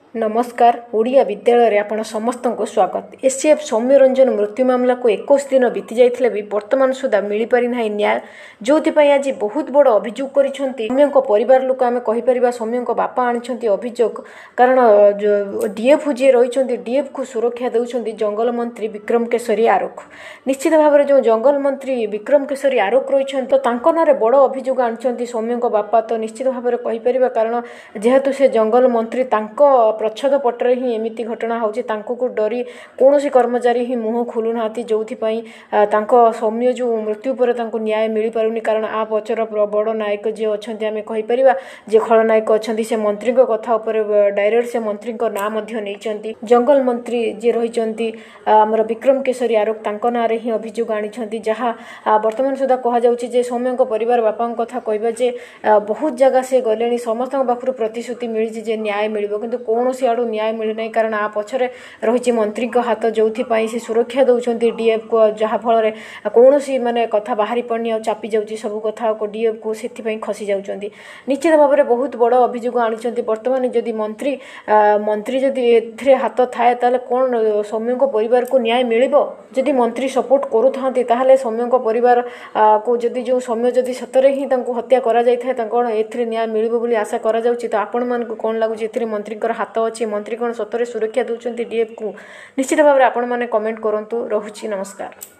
नमस्कार ओडिया विद्यालय आपण समस्त को स्वागत। एसीएफ सौम्य रंजन मृत्यु मामला को 21 दिन बीती जाइथिले भी वर्तमान सुधा मिली पारि नाही न्याय, जोथिपाई आज बहुत बड़ अभियोग करिसेंती सौम्य को परिवार लोक आमे कहि परिबा। सौम्य को बापा आनिसेंती अभियोग, कारण डीएफ जे रहिसेंती डीएफ को सुरक्षा देउसेंती जंगल मंत्री विक्रम केशरी आरोख। निश्चित भाव में जो जंगल मंत्री विक्रम केशरी आरोख रहिसेंती तो तांको नारे बड़ अभियोग आनिसेंती सौम्य को बापा। तो निश्चित भाव में कहि परिबा, कारण जेहेतु से जंगल मंत्री तांको प्रच्छद पटरे ही एमिति घटना होची, तांको को डरी कौनसी कर्मचारी ही मुह खोलु नाहांती, जोथिपाई तांको सौम्य जो मृत्यु पर तांको न्याय मिली पारुनी। कारण आ पचर बड़ नायक जे अछंती आमे कहि परिबा जे खलनायक अछंती से मंत्री को कथा ऊपर डायरेक्ट से मंत्री को नाम मध्य नैचंती। जंगल मंत्री जे रहिचंती हमर विक्रम केशरी आरोप तांको नारे ही अभियोग आनिछंती, जहा वर्तमान सुधा कहा जाउची जे सौम्य को परिवार बापा कथा कहबा जे बहुत जगह से गलेनी, समस्त पाखरु प्रतिश्रुति मिली जे न्याय मिलिबो, किंतु कौनसी आड़ू न्याय मिली नहीं। कारण आ पछरे रही मंत्री हाथ, जो से सुरक्षा दौरान डीएफ को, जहाँफल कौनसी माने कथा बाहरी पड़नी और चापी जाऊँगी सब कथा को डीएफ को से खसी जाऊँगी। निश्चित भाव में बहुत बड़ अभियोग आनी। बर्तमान जदि मंत्री जदि ए हाथ थाए ताले कौन सौम्य को परिवार को न्याय मिलिबो? जदि मंत्री सपोर्ट करूथांती ताहले सौम्य को परिवार को जदि जो सौम्य जदि सतरे ही हत्या करा जाइथाय कौन एथिरे न्याय मिलिबो बोली आशा करा जाउची। तो आपण मानकु कौन लागुची एथिरे मंत्री हाथ अच्छी, मंत्री कौन सतरे सुरक्षा दौरान डीएफ को? निश्चित भाव में आपण मैंने कमेंट करूँ। रहुची, नमस्कार।